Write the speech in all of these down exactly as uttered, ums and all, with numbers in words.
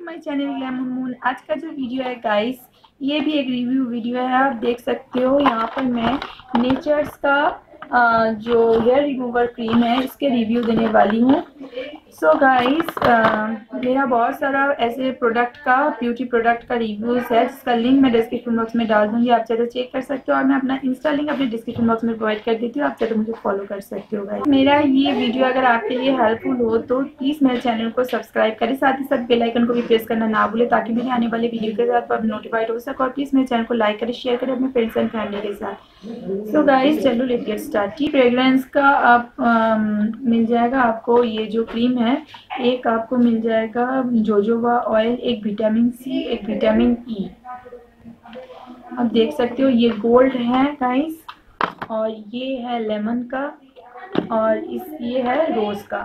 My channel lemon moon. आज का जो वीडियो है गाइस, ये भी एक रिव्यू वीडियो है। आप देख सकते हो यहाँ पर मैं नेचर्स का आ, जो हेयर रिमूवर क्रीम है इसके रिव्यू देने वाली हूँ। सो गाइस, मेरा बहुत सारा ऐसे प्रोडक्ट का ब्यूटी प्रोडक्ट का रिव्यूज़ है जिसका लिंक मैं डिस्क्रिप्शन बॉक्स में डाल दूंगी, आप चाहे चेक कर सकते हो। और मैं अपना इंस्टा लिंक अपने डिस्क्रिप्शन बॉक्स में प्रोवाइड कर देती हूँ, आप चाहे मुझे फॉलो कर सकते हो गाइस। मेरा ये वीडियो अगर आपके लिए हेल्पफुल हो तो प्लीज़ मेरे चैनल को सब्सक्राइब करें, साथ ही साथ बेल आइकन को भी प्रेस करना ना भूलें ताकि मेरे आने वाले वीडियो के साथ आप नोटिफाइड हो सके। और प्लीज़ मेरे चैनल को लाइक करें, शेयर करें अपने फ्रेंड्स एंड फैमिली के साथ। सो गाइस चलो लेट्स गेट स्टार्ट। फ्रेग्रेंस का आप आम, मिल जाएगा आपको ये जो क्रीम है। एक आपको मिल जाएगा जोजोबा ऑयल, एक विटामिन सी, एक विटामिन ई। आप देख सकते हो ये गोल्ड है गाइस, और ये है लेमन का, और इस ये है रोज का।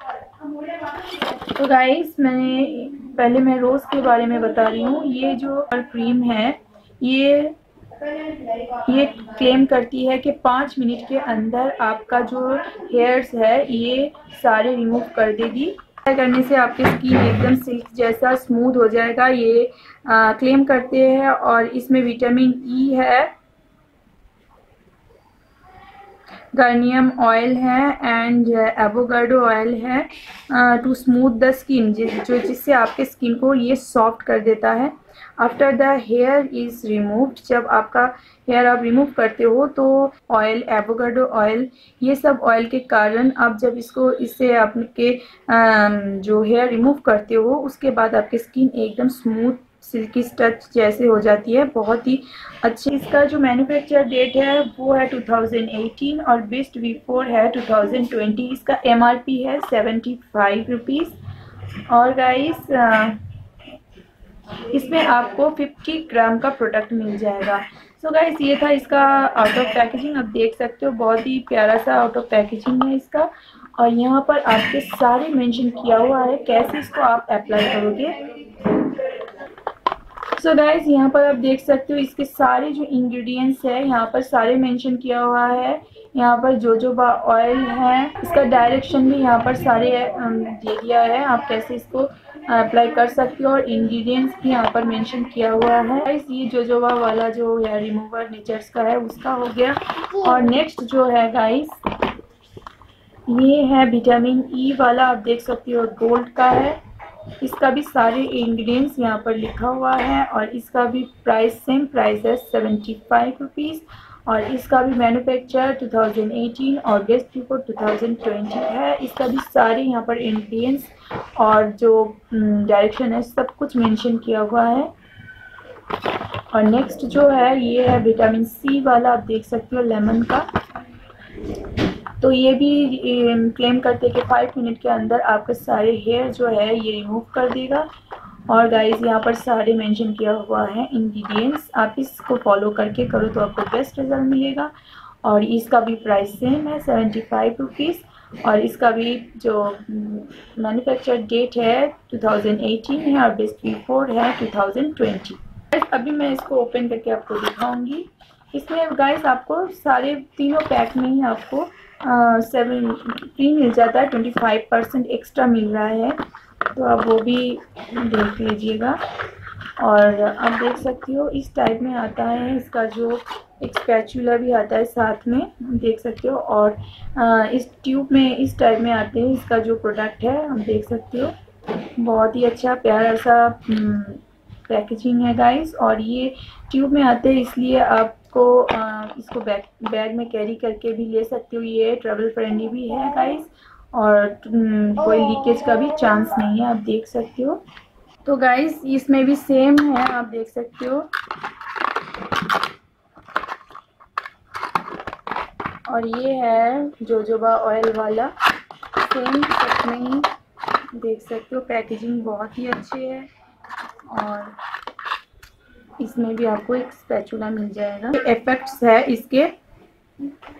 तो गाइस मैंने पहले मैं रोज के बारे में बता रही हूँ। ये जो क्रीम है ये ये क्लेम करती है कि पाँच मिनट के अंदर आपका जो हेयर्स है ये सारे रिमूव कर देगी। करने से आपकी स्किन एकदम सिल्क जैसा स्मूथ हो जाएगा, ये आ, क्लेम करते हैं। और इसमें विटामिन ई है, गार्नियम ऑयल है एंड एवोकाडो ऑयल है टू स्मूथ द स्किन, जो जिससे आपके स्किन को ये सॉफ्ट कर देता है। After the hair is removed, जब आपका हेयर आप रिमूव करते हो तो ऑयल, एवोकाडो ऑयल, ये सब ऑयल के कारण आप जब इसको इससे आपके जो हेयर रिमूव करते हो उसके बाद आपकी स्किन एकदम स्मूथ सिल्की टच जैसे हो जाती है, बहुत ही अच्छी। इसका जो मैन्युफैक्चर डेट है वो है टू थाउजेंड एटीन और बेस्ट बिफोर है टू थाउजेंड ट्वेंटी। इसका एमआरपी है सेवेंटी फाइव रुपीज़। और गाइस इसमें आपको फिफ्टी ग्राम का प्रोडक्ट मिल जाएगा। सो so गाइस ये था इसका आउट ऑफ पैकेजिंग। आप देख सकते हो बहुत ही प्यारा सा आउट ऑफ पैकेजिंग है इसका। और यहाँ पर आपके सारे मेंशन किया हुआ है कैसे इसको आप अप्लाई करोगे। सो so गाइस यहाँ पर आप देख सकते हो इसके सारे जो इंग्रेडिएंट्स है यहाँ पर सारे मेंशन किया हुआ है। यहाँ पर जोजोबा ऑयल है, इसका डायरेक्शन भी यहाँ पर सारे दे दिया है, आप कैसे इसको अप्लाई कर सकते हो। और इंग्रेडिएंट्स भी यहाँ पर मेंशन किया हुआ है। गाइस ये जोजोबा वाला जो हेयर रिमूवर नेचर्स का है उसका हो गया। और नेक्स्ट जो है गाइस ये है विटामिन ई वाला, आप देख सकते हो गोल्ड का है। इसका भी सारे इंग्रेडिएंट्स यहाँ पर लिखा हुआ है और इसका भी प्राइस सेम प्राइस है सेवेंटी फाइव रुपीज़। और इसका भी मैन्युफैक्चर टू थाउजेंड एटीन और best before two thousand twenty है। इसका भी सारे यहाँ पर इंग्रेडिएंट्स और जो डायरेक्शन है सब कुछ मेंशन किया हुआ है। और नेक्स्ट जो है ये है विटामिन सी वाला, आप देख सकते हो लेमन का। तो ये भी क्लेम करते हैं कि फाइव मिनट के अंदर आपके सारे हेयर जो है ये रिमूव कर देगा। और गाइस यहाँ पर सारे मेंशन किया हुआ है इंग्रेडिएंट्स, आप इसको फॉलो करके करो तो आपको बेस्ट रिजल्ट मिलेगा। और इसका भी प्राइस सेम है सेवेंटी फाइव रुपीज़। और इसका भी जो मैन्युफैक्चर डेट है टू थाउजेंड एटीन है और बेस्ट बिफोर है टू थाउजेंड ट्वेंटी। अभी मैं इसको ओपन करके आपको दिखाऊंगी। इसमें गाइस आपको सारे तीनों पैक में ही आपको सेवन फ्री मिल जाता है, ट्वेंटी फाइव परसेंट एक्स्ट्रा मिल रहा है, तो आप वो भी देख लीजिएगा। और आप देख सकती हो इस टाइप में आता है, इसका जो एक स्पैचुला भी आता है साथ में, देख सकते हो। और इस ट्यूब में इस टाइप में आते हैं इसका जो प्रोडक्ट है, आप देख सकते हो बहुत ही अच्छा प्यारा सा पैकेजिंग है गाइस। और ये ट्यूब में आते हैं इसलिए आपको आ, इसको बैग बैग में कैरी करके भी ले सकते हो, ये ट्रैवल फ्रेंडली भी है गाइस। और कोई लीकेज का भी चांस नहीं है, आप देख सकते हो। तो गाइस इसमें भी सेम है, आप देख सकते हो। और ये है जोजोबा ऑयल वाला, सेम सच में ही देख सकते हो, पैकेजिंग बहुत ही अच्छी है। और इसमें भी आपको एक स्पैचुला मिल जाएगा। इफेक्ट्स है इसके,